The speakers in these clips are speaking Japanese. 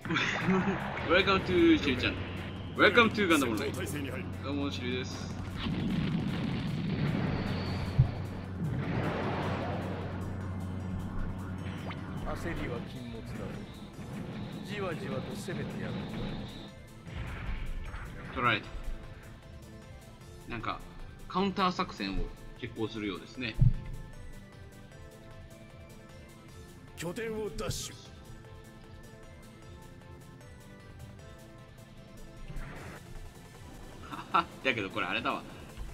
Welcome to しりちゃん。Welcome to ガンダムオンライン。どうも、しりです。 焦りは禁物だ。じわじわと攻めてやる。 取られた。なんか、カウンター作戦を決行するようですね。 拠点を奪取。 だけどこれあれだわ。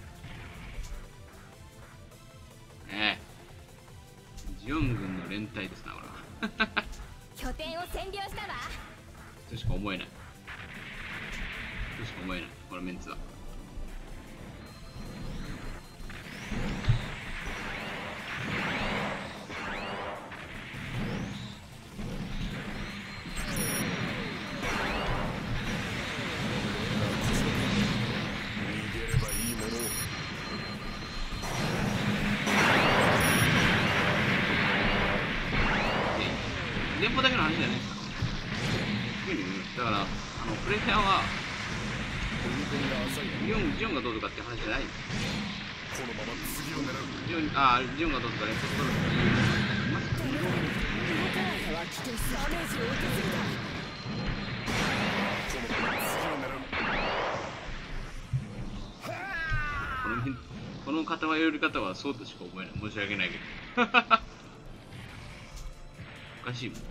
ジオン軍の連隊ですな、これは。 拠点を占領したわ。 としか思えない。としか思えない、このメンツは。電波だけの話じゃないですか。だから、プレイヤーはジオンがどうとかって話じゃない。ジオンがどうとか連発取るっていうこの方は寄り方はそうとしか思えない。申し訳ないけど。おかしいもん。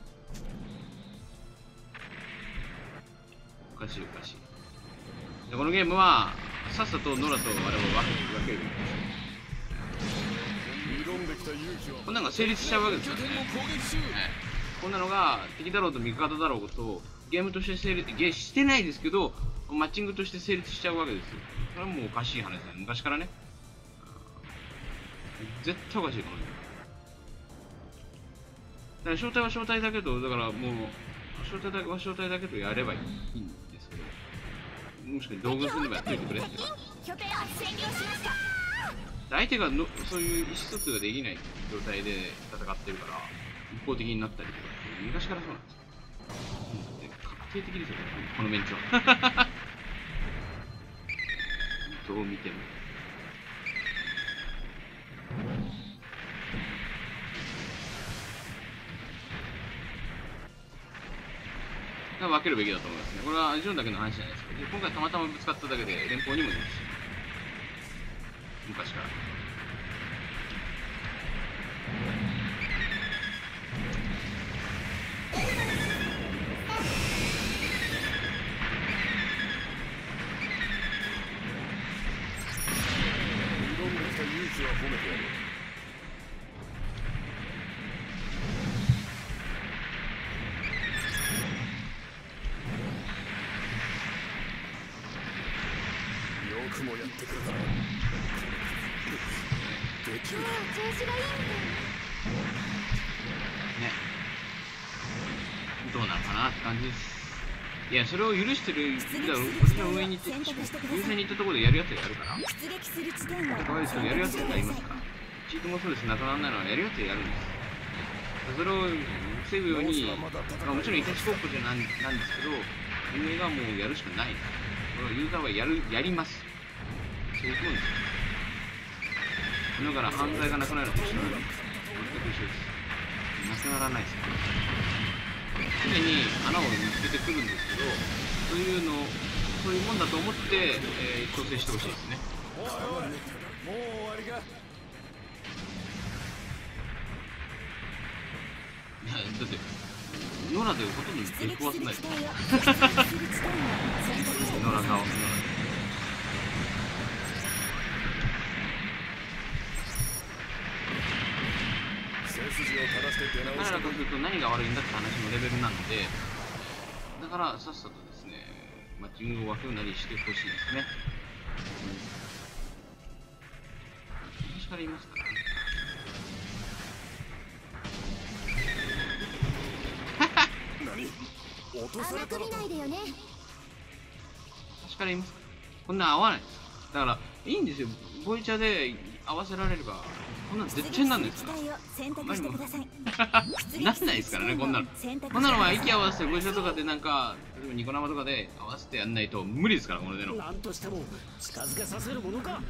おかしいおかしい。でこのゲームはさっさとノラと我々を分ける。こんなのが成立しちゃうわけですよね。こんなのが敵だろうと味方だろうとゲームとして成立してないですけど、マッチングとして成立しちゃうわけですよ。それはもうおかしい話だね。昔からね。絶対おかしいこのゲーム。だから招待は招待だけど、だからもう招待は招待だけどやればいいんですけど、もしかして道具すればやっといてくれって感じ。相手がそういう意思疎通ができない状態で戦ってるから一方的になったりとかって昔からそうなんですよ。確定的ですよね、このメンツは。どう見ても。分けるべきだと思いますね。これはジョンだけの話じゃないですけど、今回たまたまぶつかっただけで連邦にもいるし、昔から。 挑んできた勇気は褒めてやる。もやってくれたらできる。調子がいいね、どうなのかなって感じです。いや、それを許してる、私の上に行って、優先に行ったところでやるやつがやるから。これやるやつがやりますから。チートもそうです、なくならないのはやるやつがやるんです。それを防ぐように、もちろんいたちコップじゃなんですけど、運営がもうやるしかない。これをユーザーはやります。そういうことです。だから犯罪がなくなると一緒なんです。全く一緒です。なくならないです。常に穴を見つけてくるんですけど、そういうもんだと思って、調整してほしいですね。 もう終わりか。 いや、だってノラでほとんど出くわせないです。ノラ顔。彼らとすると何が悪いんだって話のレベルなので、だからさっさとですね、マッチングを分けるなりしてほしいですね。昔から言いますからね。 何？落とされたの？ 昔から言いますから。こんな合わないです。だからいいんですよ。ボイチャで合わせられればこんなの絶対なんですから。なんないですからね、こんなの。こんなのは息合わせてご一緒とかでなんか、例えばニコ生とかで合わせてやんないと無理ですから、これでの。 なんとしても近づけさせるものか。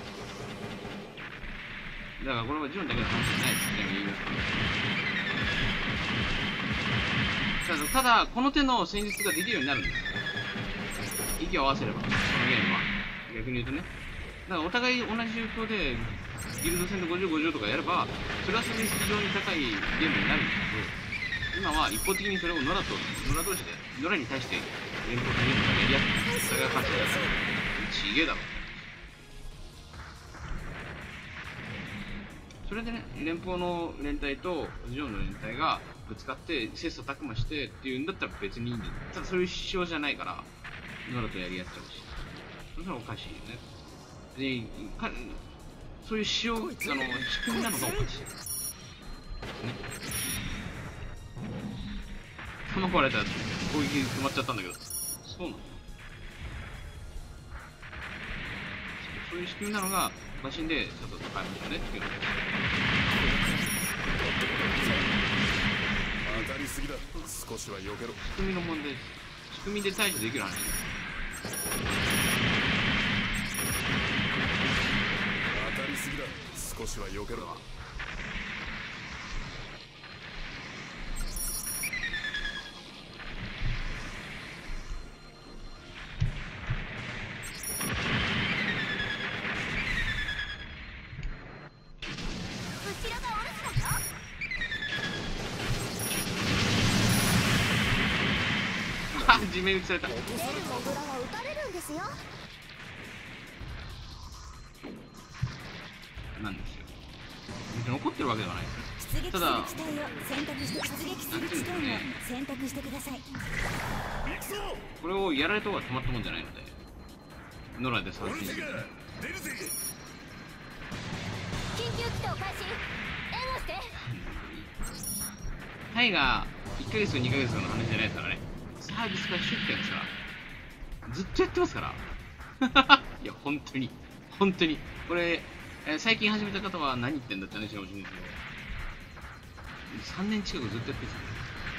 だからこれはジョンだけの話じゃないですね、言いますから。ただ、この手の戦術ができるようになるんですよ。息を合わせれば、このゲームは。逆に言うとね。だからお互い同じ状況で、ギルド戦で50、50とかやれば、それはそれで非常に高いゲームになるんですけど、今は一方的にそれを野良同士で、野良に対して連邦とゲームがやり合って、それが勝ちだから、ちげえだろ。それでね、連邦の連隊とジョンの連隊がぶつかって切磋琢磨してっていうんだったら別にいいんだよ。ただそういう仕様じゃないからノラとやり合っちゃうし、それはおかしいよね。でそういう仕組みなのがおかしいね。弾壊れたやつ攻撃止まっちゃったんだけど、そうなの？そういう仕組みなのがマシンでちょっと高いもんねっていうので。 当たりすぎだ。少しは避けろ。 仕組みの問題です。仕組みで対処できる話です。 当たりすぎだ。少しは避けろ。 地面打ちされた。 モグラは撃たれるんですよ。 なんですよ。別に怒ってるわけではないですね。ただ、なんていうんですかね、これをやられた方がたまったもんじゃないので、野良で参戦してください。 緊急起動開始。援護して。 タイが1ヶ月と2ヶ月の話じゃないですからね。サービスが出店ですから。ずっとやってますから。いや、本当に。本当に。これ、最近始めた方は何言ってんだって話かもしれないですけど、3年近くずっとやってるんですよね。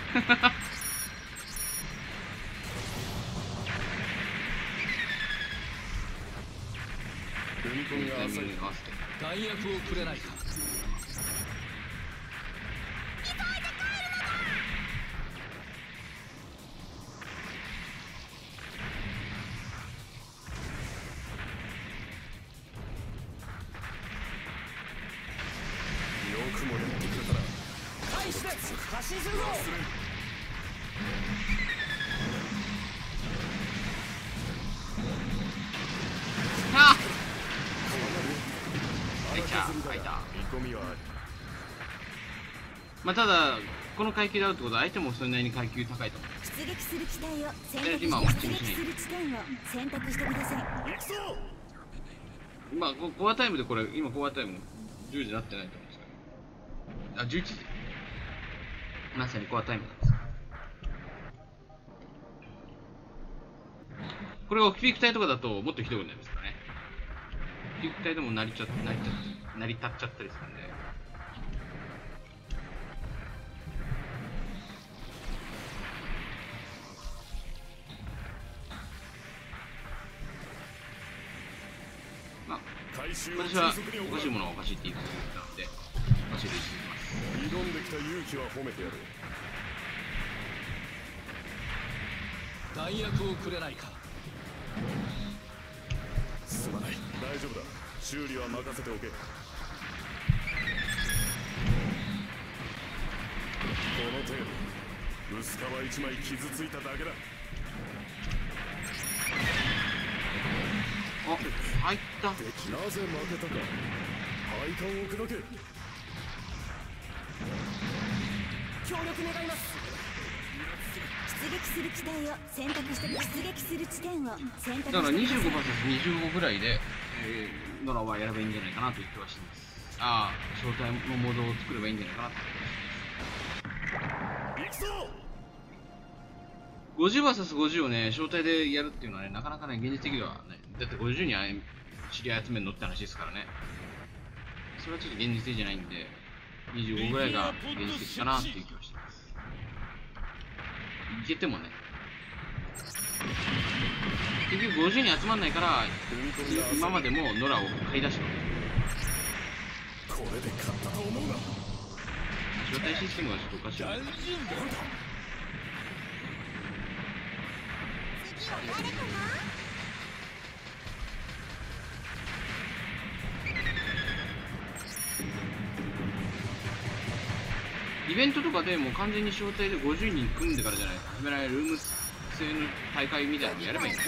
踏み込みが浅い。 弾薬をくれないか。 よくもやってくれたな。 開始です。発進するぞ。 あ入った入った。 見込みはある。 まあただこの階級であるってことは相手もそれなりに階級高いと思う。 出撃する地帯を今はマッチングしない。 選択してください。 行くぞ。 まあコアタイムでこれ今コアタイム10時になってないと思うんですけど、あ11時まさにコアタイムなんです。これがピーク隊とかだともっとひどくなりますからね。ピーク隊でも成り立っちゃったりするんで。まあ私はおかしいものはおかしいって言い続けたのでおかしいで言い続けます。 挑んできた勇気は褒めてやる。 弾薬をくれないか。 すまない。大丈夫だ。修理は任せておけ。この程度。薄皮一枚傷ついただけだ。 あ、入った。 なぜ負けたか。配管を砕け。 協力願います。 出撃する地点を選択してだから 25vs25 ぐらいで、ドラはやればいいんじゃないかなという気はしています。ああ、招待のモードを作ればいいんじゃないかなと行くぞ。 50vs50 をね、招待でやるっていうのはね、なかなかね、現実的ではね、だって50に知り合い集めるのって話ですからね。 それはちょっと現実的じゃないんで、25ぐらいが現実的かなっていう気がしてます。いけてもね、結局50に集まんないから、今までもノラを買い出したわけ。 これで勝ったと思うな。 招待システムがちょっとおかしいよね。 次は誰かな。 イベントとかでもう完全に招待で50人組んでからじゃないと始められるルーム制の大会みたいなのやればいいんだよ。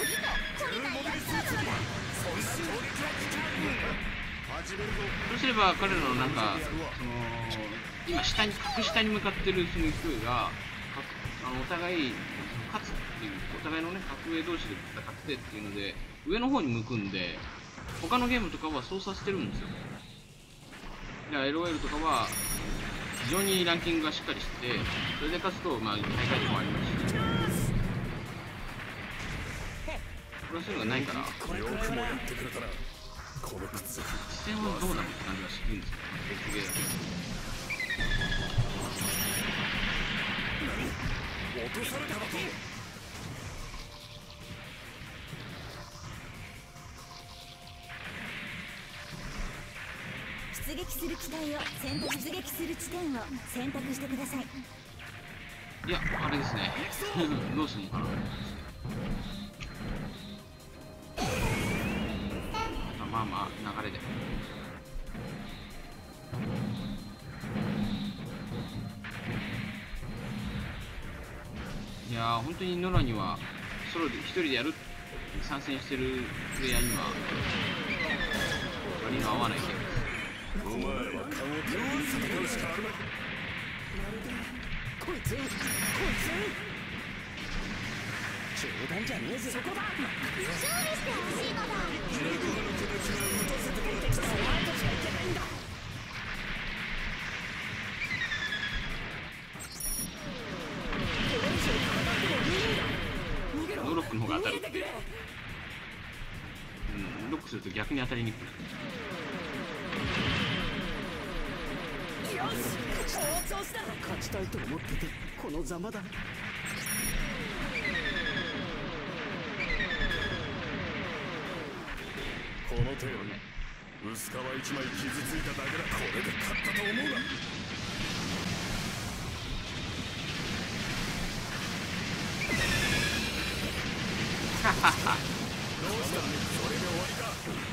そうすれば彼らのなんかその今格下に向かってるその勢いがお互い勝つっていう、お互いのね格上同士で戦ってっていうので上の方に向くんで、他のゲームとかはそうさせてるんですよ。だから LOL とかは非常にランキングがしっかりしてて、それで勝つとまあ大会でもありますし、これはそういうのがないから、 よくもやってくれたな。この靴実践はどうなのって感じがするんですよ、別ゲーだと。 落とされただと。 出撃する機体を選択。出撃する地点を選択してください。 いや、あれですねどうするのかな。まあまあ流れで。いやー、本当にノラにはソロで一人でやる参戦してるプレイヤーには割の合わないゲームです。 お前は勘を頼りに戦うしかあるまい。 こいつ冗談じゃねえぜ。そこだ。 勝利してほしいのだ。 ノーロックの方が当たる。ロックすると逆に当たりにくくなる。 勝ちたいと思っててこのざまだ。 この程度ね、薄皮一枚傷ついただけだ。これで勝ったと思うな。 ははは。 どうした？それで終わりか。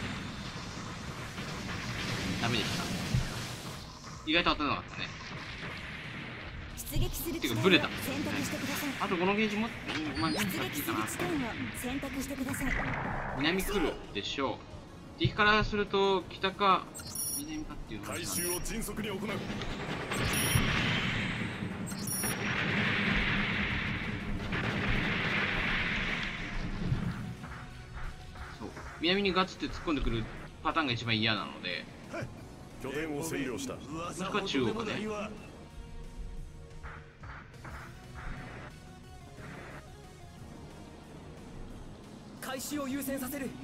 ダメでした。意外と当たらなかったね。 出撃する機体をブレた。 選択してください。 あとこのゲージも、まあ、 出何使ってい撃すいかな。 る地点を選択してください。 南来るでしょう。敵からすると北か南かっていうのが回収を迅速に行う。 そう、南にガッツって突っ込んでくるパターンが一番嫌なので、 拠点を占領した。 もしくは中央かね。 回収を優先させる。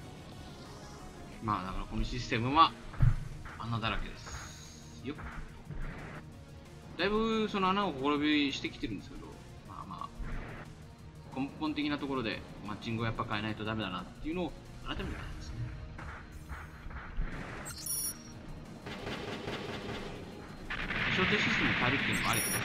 まあだからこのシステムは穴だらけですよ。だいぶその穴をほころびしてきてるんですけど、まあまあ根本的なところでマッチングをやっぱ変えないとダメだなっていうのを改めて感じますね。招待システムを変えるっていうのもありかもしれない。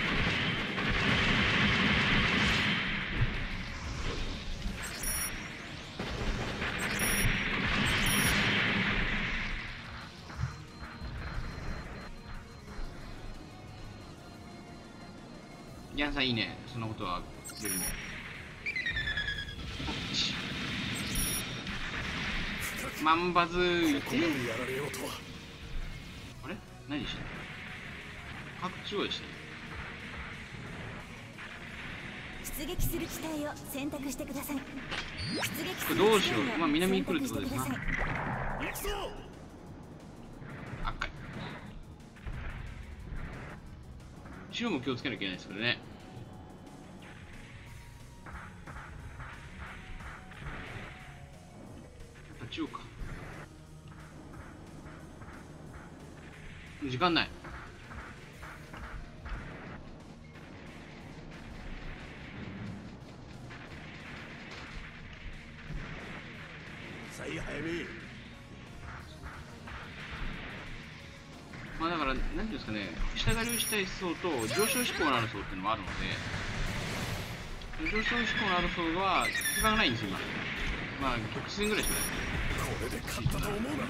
ギャンさんいいね。そんなことはよりも。マンバズいて。 ここまでやられようとは。 あれ何してんの？白中央でした。 出撃する機体を選択してください。出撃するどうしよう。 機体をまあ南に来るってことですな。 選択してください。 行くぞ。 赤い。白も気をつけなきゃいけないですけどね。中央か。 時間ない。 さい早め。 まあだから何ていうんですかね、下がりをしたい層と上昇志向のある層っていうのもあるので、上昇志向のある層は時間がないんですよ今。まあ曲線ぐらいしかない。 これで勝ったと思うな。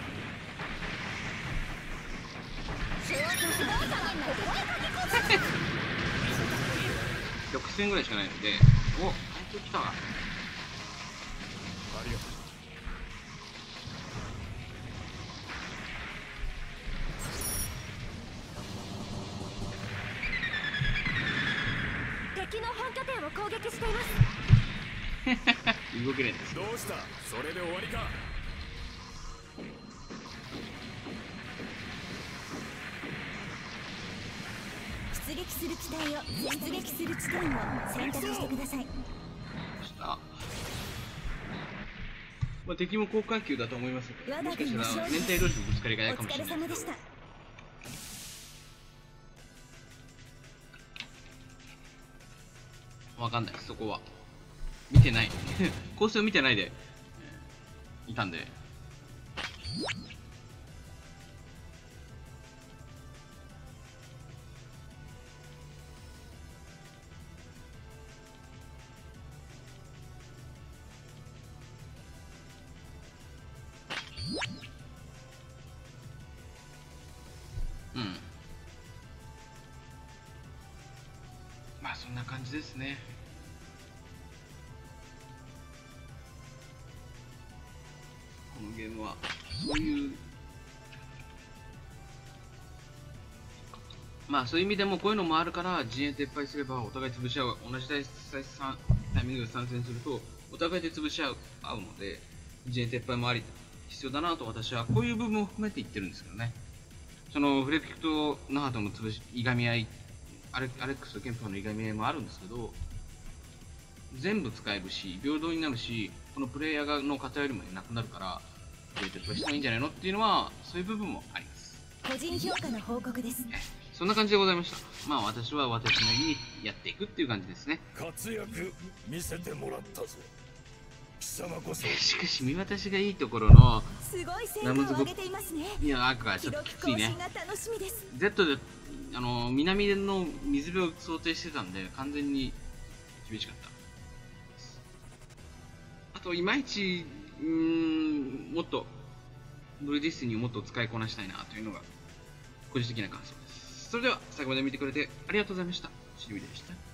曲線ぐらいしかないので、お、回答来たわ。 ありがとう。 敵の本拠点を攻撃しています。 動けないんです。 どうした？それで終わりか。 出撃する機体を出撃する地点を選択してください。 まあ、敵も高階級だと思いますので、もしかしたら連帯同士のぶつかりがないかもしれない。 お疲れ様でした。 わかんないです、そこは見てない構成を見てないでいたんで。まあそんな感じですね。このゲームはそういうまあそういう意味でもこういうのもあるから陣営撤廃すればお互い潰し合う、同じタイミングで参戦するとお互いで潰し合うので陣営撤廃もあり必要だなと私はこういう部分を含めて言ってるんですけどね。そのフレピクとナハとのいがみ合い、アレックスとケンプのいがみ合いもあるんですけど、全部使えるし平等になるし、このプレイヤーの偏りもなくなるから撤廃した方がいいんじゃないのっていうのはそういう部分もあります。 個人評価の報告です。 そんな感じでございました。まあ私は私なりにやっていくっていう感じですね。 活躍見せてもらったぞ。貴様こそ。 しかし見渡しがいいところのすごい成果を上げていますね。 いや、赤がちょっときついね。 Z で南の水辺を想定してたんで完全に厳しかった。あといまいちもっとブルーディスティニーをもっと使いこなしたいなというのが個人的な感想です。それでは最後まで見てくれてありがとうございました。シルビでした。